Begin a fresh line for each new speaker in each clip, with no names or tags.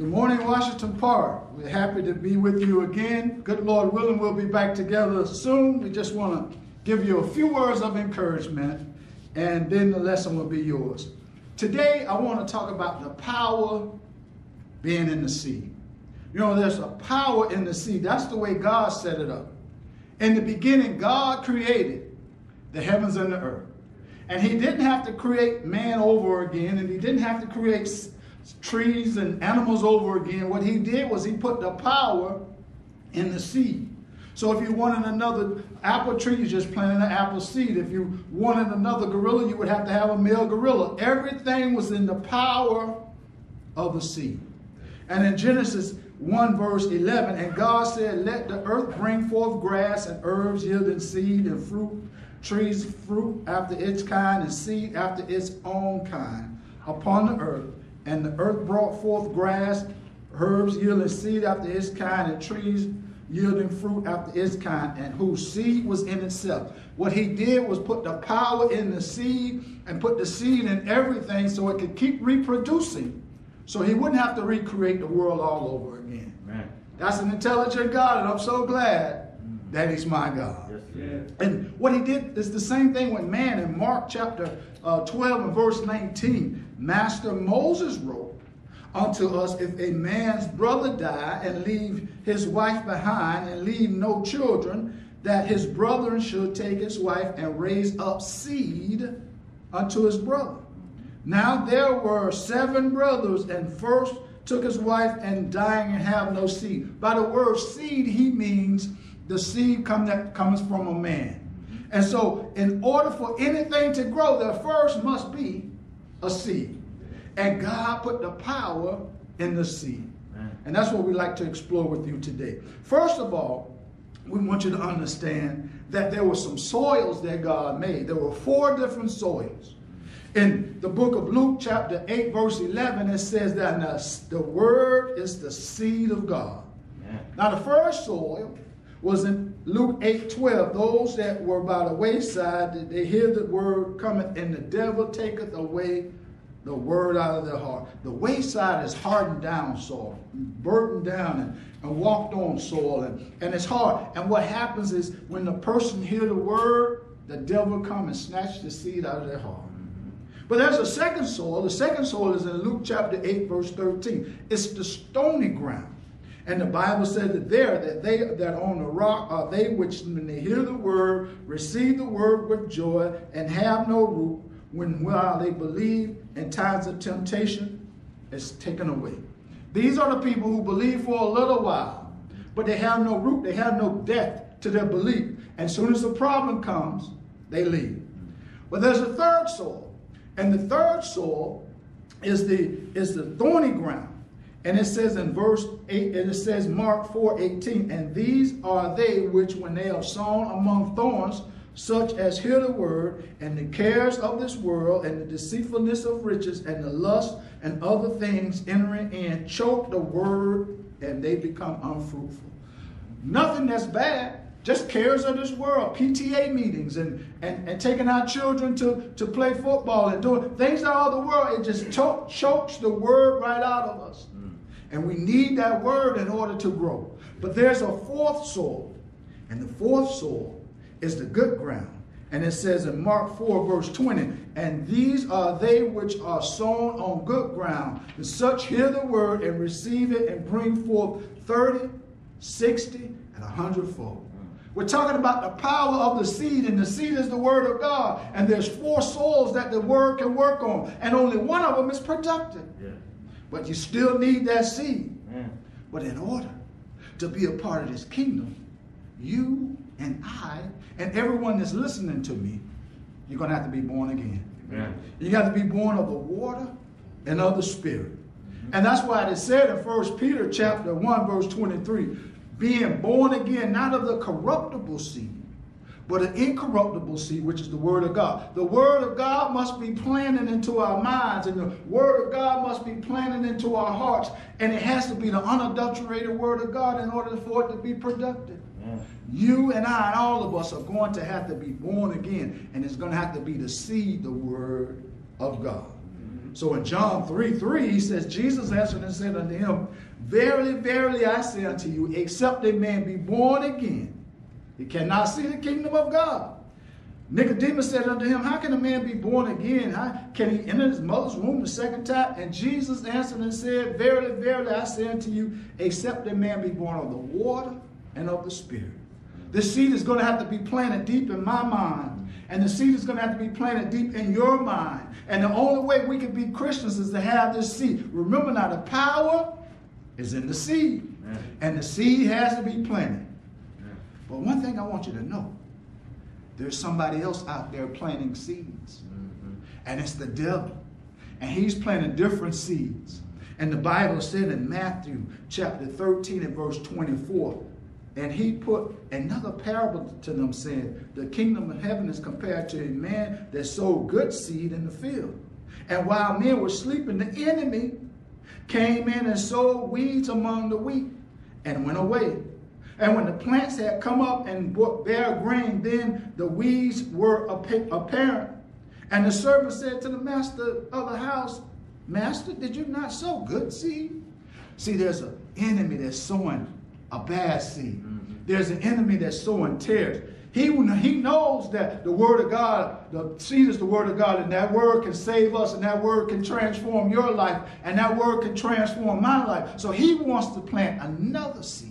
Good morning, Washington Park. We're happy to be with you again. Good Lord willing, we'll be back together soon. We just want to give you a few words of encouragement, and then the lesson will be yours. Today, I want to talk about the power being in the seed. You know, there's a power in the seed. That's the way God set it up. In the beginning, God created the heavens and the earth. And he didn't have to create man over again, and he didn't have to create trees and animals over again. What he did was he put the power in the seed. So if you wanted another apple tree, you just planted an apple seed. If you wanted another gorilla, you would have to have a male gorilla. Everything was in the power of the seed. And in Genesis 1 verse 11, and God said, let the earth bring forth grass and herbs yielding seed and fruit, trees fruit after its kind and seed after its own kind upon the earth. And the earth brought forth grass, herbs yielding seed after its kind, and trees yielding fruit after its kind, and whose seed was in itself. What he did was put the power in the seed and put the seed in everything so it could keep reproducing. So he wouldn't have to recreate the world all over again. Man. That's an intelligent God, and I'm so glad that he's my God. Yes, yes. And what he did is the same thing with man in Mark chapter 12 and verse 19. Master Moses wrote unto us, if a man's brother die and leave his wife behind and leave no children, that his brethren should take his wife and raise up seed unto his brother. Now there were 7 brothers, and first took his wife and dying and have no seed. By the word seed, he means the seed that comes from a man. And so in order for anything to grow, there first must be a seed. And God put the power in the seed. And that's what we like to explore with you today. First of all, we want you to understand that there were some soils that God made. There were 4 different soils. In the book of Luke chapter 8 verse 11, it says that the word is the seed of God. Now the first soil was in Luke 8:12. Those that were by the wayside, they hear the word cometh, and the devil taketh away the word out of their heart. The wayside is hardened down soil, burdened down and walked on soil, and it's hard. And what happens is when the person hear the word, the devil come and snatch the seed out of their heart. But there's a second soil. The second soil is in Luke chapter 8 verse 13. It's the stony ground. And the Bible says that they that on the rock are they which, when they hear the word, receive the word with joy, and have no root, while they believe in times of temptation, it's taken away. These are the people who believe for a little while, but they have no root, they have no depth to their belief. And as soon as the problem comes, they leave. But there's a third soil, and the third soil is the thorny ground. And it says in verse 8, and it says Mark 4:18, and these are they which when they are sown among thorns, such as hear the word, and the cares of this world, and the deceitfulness of riches, and the lust and other things entering in, choke the word, and they become unfruitful. Nothing that's bad, just cares of this world, PTA meetings, and taking our children to play football, and doing things out of the world. It just chokes the word right out of us. And we need that word in order to grow. But there's a fourth soil, and the fourth soil is the good ground. And it says in Mark 4 verse 20, and these are they which are sown on good ground, and such hear the word and receive it and bring forth 30, 60, and 100-fold. We're talking about the power of the seed, and the seed is the word of God. And there's 4 soils that the word can work on, and only one of them is productive. Yeah. But you still need that seed. Yeah. But in order to be a part of this kingdom, you and I and everyone that's listening to me, you're going to have to be born again. Yeah. You got to be born of the water and of the Spirit. And that's why it said in 1 Peter chapter 1 verse 23, being born again, not of the corruptible seed, but an incorruptible seed, which is the word of God. The word of God must be planted into our minds, and the word of God must be planted into our hearts, and it has to be the unadulterated word of God in order for it to be productive. Yeah. You and I and all of us are going to have to be born again, and it's going to have to be the seed, the word of God. So in John 3:3, he says, Jesus answered and said unto him, verily, verily, I say unto you, except a man be born again, he cannot see the kingdom of God. Nicodemus said unto him, how can a man be born again? How can he enter his mother's womb the second time? And Jesus answered and said, verily, verily, I say unto you, except a man be born of the water and of the Spirit. This seed is going to have to be planted deep in my mind. And the seed is going to have to be planted deep in your mind. And the only way we can be Christians is to have this seed. Remember now, the power is in the seed. Amen. And the seed has to be planted. Amen. But one thing I want you to know, there's somebody else out there planting seeds. Mm-hmm. And it's the devil. And he's planting different seeds. And the Bible said in Matthew chapter 13 and verse 24, and he put another parable to them, saying, the kingdom of heaven is compared to a man that sowed good seed in the field. And while men were sleeping, the enemy came in and sowed weeds among the wheat and went away. And when the plants had come up and bare grain, then the weeds were apparent. And the servant said to the master of the house, Master, did you not sow good seed? See, there's an enemy that's sowing a bad seed. Mm-hmm. There's an enemy that's sowing tares. He knows that the word of God, the seed is the word of God, and that word can save us, and that word can transform your life, and that word can transform my life. So he wants to plant another seed.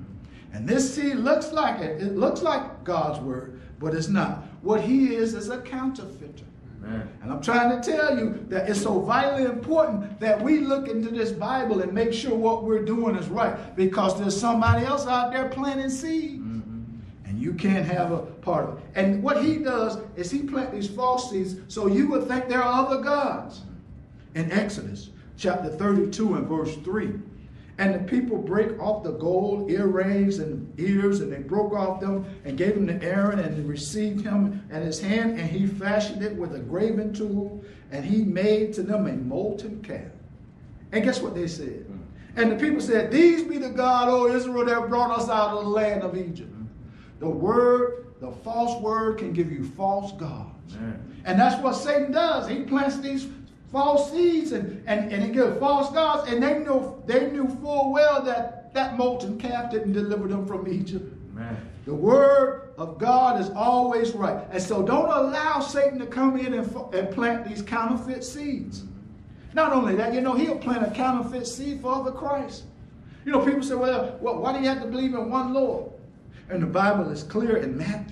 And this seed looks like it. It looks like God's word, but it's not. What he is a counterfeiter. Amen. And I'm trying to tell you that it's so vitally important that we look into this Bible and make sure what we're doing is right, because there's somebody else out there planting seeds. Mm-hmm. And you can't have a part of it. And what he does is he plants these false seeds so you would think there are other gods. In Exodus chapter 32 and verse 3, and the people break off the gold earrings and ears, and they broke off them and gave them to Aaron, and they received him at his hand, and he fashioned it with a graving tool, and he made to them a molten calf. And guess what they said? And the people said, these be the God, O Israel, that brought us out of the land of Egypt. The word, the false word, can give you false gods. And that's what Satan does. He plants these false seeds and he gives false gods, and they knew full well that molten calf didn't deliver them from Egypt. Amen. The word of God is always right. And so don't allow Satan to come in and plant these counterfeit seeds. Not only that, he'll plant a counterfeit seed for other Christ. People say, well, why do you have to believe in one Lord? And the Bible is clear in Matthew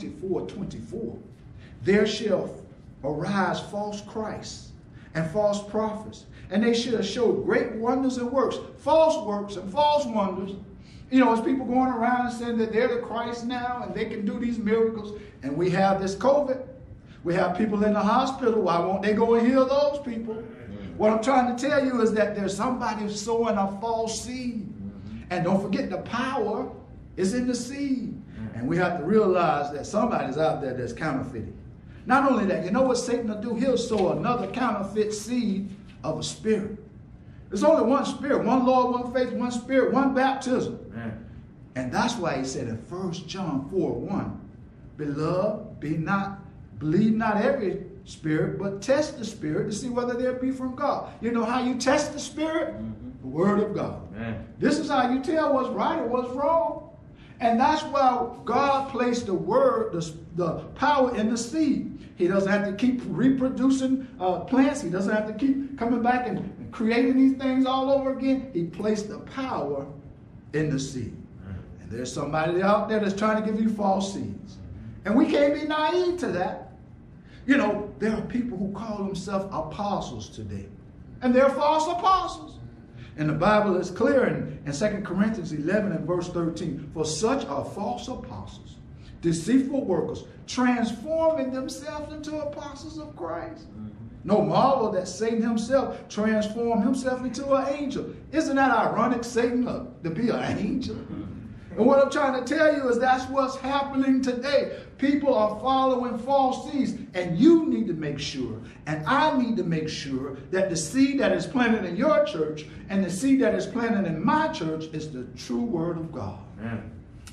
24:24. There shall arise false Christs and false prophets, and they shall show great wonders and works and false wonders. As people going around and saying that they're the Christ now and they can do these miracles, and we have this COVID. We have people in the hospital. Why won't they go and heal those people? What I'm trying to tell you is that there's somebody sowing a false seed. And don't forget, the power is in the seed. And we have to realize that somebody's out there that's counterfeiting. Not only that, you know what Satan will do? He'll sow another counterfeit seed of a spirit. There's only one spirit, one Lord, one faith, one spirit, one baptism. Amen. And that's why he said in 1 John 4:1, Beloved, believe not every spirit, but test the spirit to see whether there be from God. You know how you test the spirit? Mm-hmm. The word of God. Amen. This is how you tell what's right or what's wrong. And that's why God placed the word, the power in the seed. He doesn't have to keep reproducing plants. He doesn't have to keep coming back and creating these things all over again. He placed the power in the seed. And there's somebody out there that's trying to give you false seeds. And we can't be naive to that. There are people who call themselves apostles today. And they're false apostles. And the Bible is clear in 2 Corinthians 11 and verse 13. For such are false apostles, deceitful workers, transforming themselves into apostles of Christ. Mm-hmm. No marvel that Satan himself transformed himself into an angel. Isn't that ironic, Satan, to be an angel? And what I'm trying to tell you is that's what's happening today. People are following false seeds, and you need to make sure, and I need to make sure, that the seed that is planted in your church and the seed that is planted in my church is the true word of God. Amen.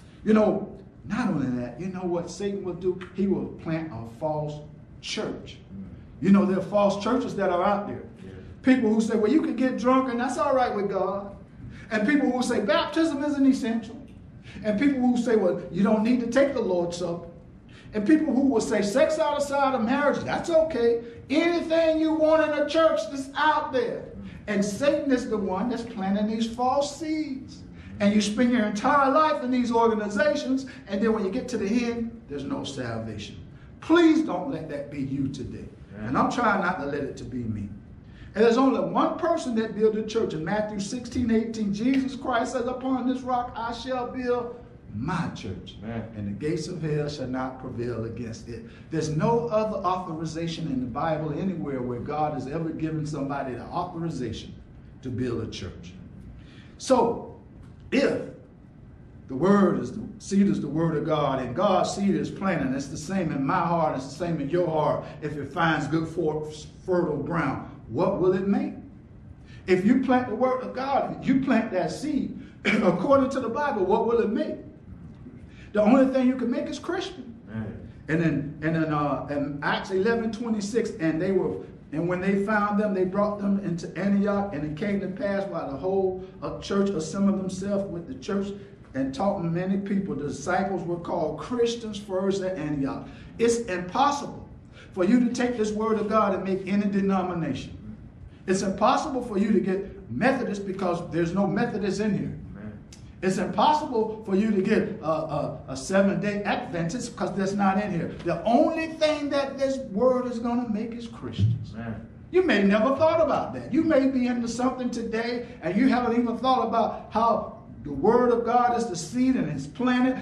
Not only that, you know what Satan will do? He will plant a false church. There are false churches that are out there. Yeah. People who say, well, you can get drunk and that's all right with God. And people who say baptism isn't essential. And people who say, well, you don't need to take the Lord's Supper. And people who will say sex outside of marriage, that's okay. Anything you want in a church that's out there. And Satan is the one that's planting these false seeds. And you spend your entire life in these organizations, and then when you get to the end, there's no salvation. Please don't let that be you today. Yeah. And I'm trying not to let it to be me. And there's only one person that built a church. In Matthew 16:18, Jesus Christ says, upon this rock I shall build my church. Man. And the gates of hell shall not prevail against it. There's no other authorization in the Bible anywhere where God has ever given somebody the authorization to build a church. So, if the word is the seed is the word of God, and God's seed is planted, it's the same in my heart, it's the same in your heart. If it finds good fertile ground, what will it make? If you plant the word of God, you plant that seed, according to the Bible, what will it make? The only thing you can make is Christian. And in Acts 11:26, and when they found them, they brought them into Antioch, and it came to pass while the whole church assembled themselves with the church and taught many people. The disciples were called Christians first at Antioch. It's impossible for you to take this word of God and make any denomination. It's impossible for you to get Methodist because there's no Methodists in here. It's impossible for you to get a Seventh-day Adventist because that's not in here. The only thing that this word is going to make is Christians. Man. You may never thought about that. You may be into something today and you haven't even thought about how the word of God is the seed and it's planted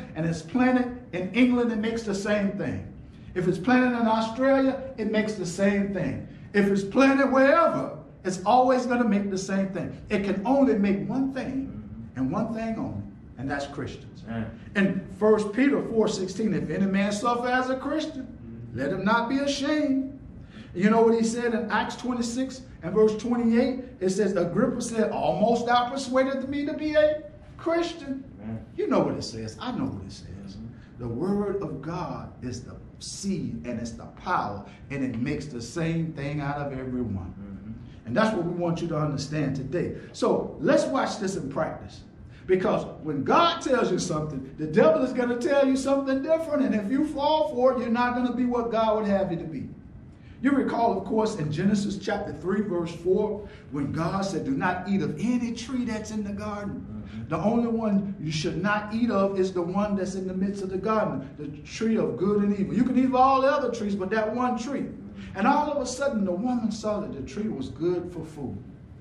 in England, it makes the same thing. If it's planted in Australia, it makes the same thing. If it's planted wherever, it's always going to make the same thing. It can only make one thing. And one thing only, and that's Christians. And 1 Peter 4:16, if any man suffer as a Christian, let him not be ashamed. You know what he said in Acts 26 and verse 28? It says, Agrippa said, almost thou persuaded me to be a Christian. You know what it says. I know what it says. The word of God is the seed and it's the power, and it makes the same thing out of everyone. And that's what we want you to understand today. So let's watch this in practice. Because when God tells you something, the devil is going to tell you something different. And if you fall for it, you're not going to be what God would have you to be. You recall, of course, in Genesis chapter 3, verse 4, when God said, do not eat of any tree that's in the garden. The only one you should not eat of is the one that's in the midst of the garden, the tree of good and evil. You can eat of all the other trees, but that one tree. And all of a sudden, the woman saw that the tree was good for food.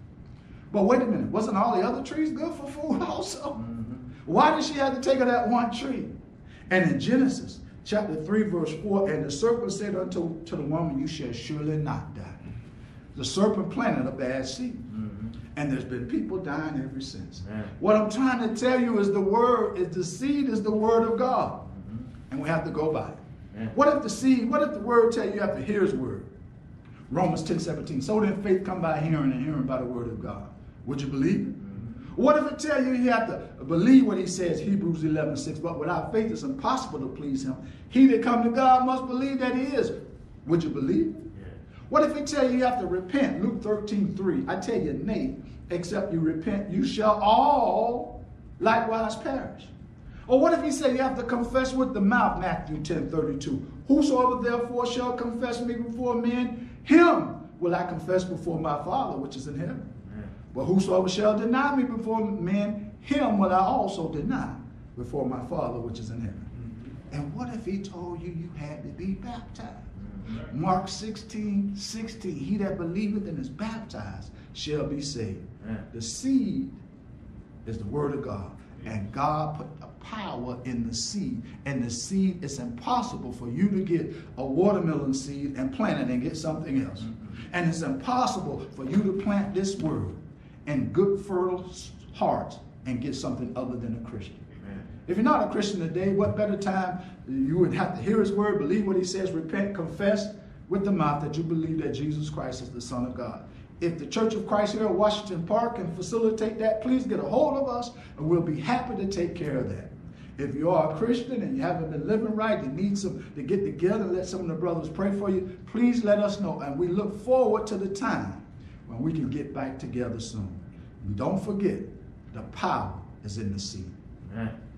But wait a minute, wasn't all the other trees good for food also? Why did she have to take of that one tree? And in Genesis chapter 3, verse 4, and the serpent said unto the woman, you shall surely not die. The serpent planted a bad seed. And there's been people dying ever since. What I'm trying to tell you is the seed is the word of God. And we have to go by it. What if the word tell you have to hear his word? Romans 10:17. So then faith come by hearing, and hearing by the word of God. Would you believe it? What if it tell you have to believe what he says, Hebrews 11:6, but without faith it's impossible to please him. He that come to God must believe that he is. Would you believe it? What if it tell you have to repent, Luke 13:3? I tell you, nay, except you repent, you shall all likewise perish. Or what if he said you have to confess with the mouth, Matthew 10:32? Whosoever therefore shall confess me before men, him will I confess before my Father which is in heaven. But whosoever shall deny me before men, him will I also deny before my Father which is in heaven. And what if he told you had to be baptized? Mark 16:16, he that believeth and is baptized shall be saved. The seed is the word of God. And God put the power in the seed. And the seed, it's impossible for you to get a watermelon seed and plant it and get something else. And it's impossible for you to plant this word in good, fertile hearts and get something other than a Christian. If you're not a Christian today, what better time? You would have to hear his word, believe what he says, repent, confess with the mouth that you believe that Jesus Christ is the Son of God. If the Church of Christ here at Washington Park can facilitate that, please get a hold of us and we'll be happy to take care of that. If you are a Christian and you haven't been living right, you need some to get together and let some of the brothers pray for you, please let us know. And we look forward to the time when we can get back together soon. And don't forget, the power is in the seed.
Amen.